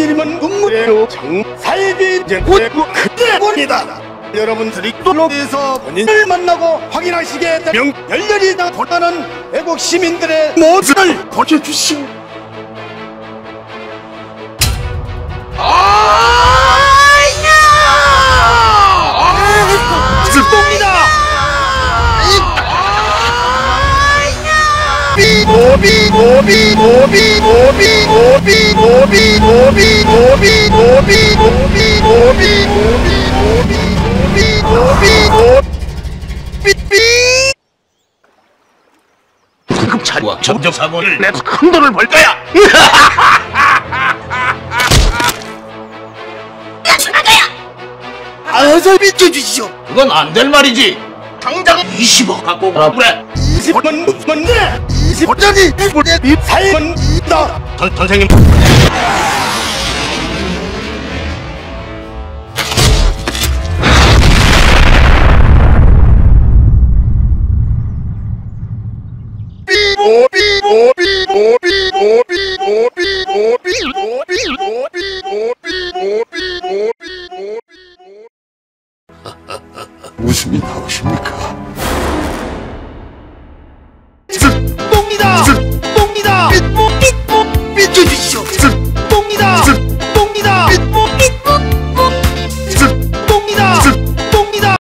이름은 국무회로 정살기 제국구 그대입니다. 여러분들이 또로에서 본인을 만나고 확인하시게 되면 열렬히 돌아가는 애국 시민들의 모습을 보여주시오. 슬픕니다. 긴급 차리와 전정사고를 내서 큰 돈을 벌 거야. 아서 비춰주시오. 그건 안 될 말이지. 당장 20억 갖고 오라 그래. 20원 뭔데? 20원짜리 보내 살건 있다. 선생님. 웃음이 나오십니까?